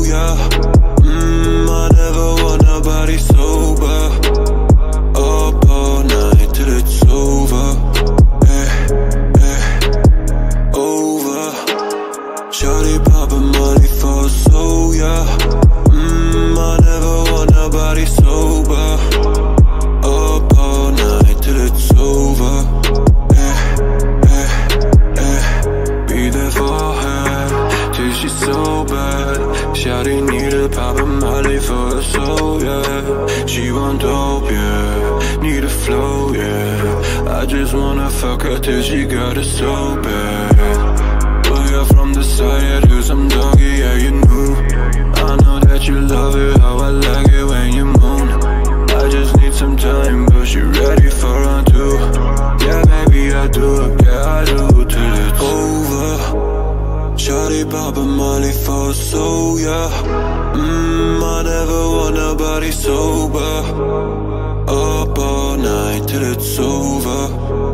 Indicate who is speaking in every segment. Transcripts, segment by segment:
Speaker 1: yeah. I never want nobody sober. Up all night till it's over. Over. Shawty poppin' Molly for so, yeah. I never want nobody sober. Up all night till it's over. Be there for her till she's so bad. Shawty need a poppin' Molly for her soul, yeah. She want dope, yeah. Need a flow, yeah. I just wanna fuck her till she got it so bad. Well, you're from the side, yeah, do some doggy, yeah, you knew. I know that you love it, how I like it when you moan. I just need some time, but she ready for round two. Yeah, baby, I do, yeah, I do, till it's over. Shawty poppin' Molly for so, yeah. I never want nobody sober. Up all night till it's over.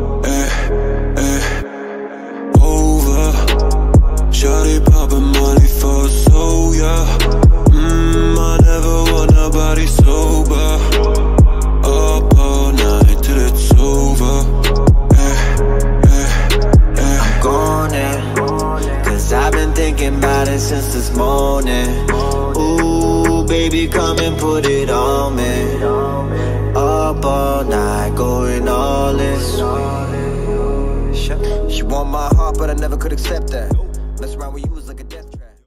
Speaker 1: Over. Shawty poppin' Molly for so, yeah. I never want nobody sober. Up all night till it's over.
Speaker 2: I'm gone in, 'cause I've been thinking about it since this morning. Ooh, baby, come and put it on me. Up all night, going all in. She want my heart, but I never could accept that. Mess around with you was like a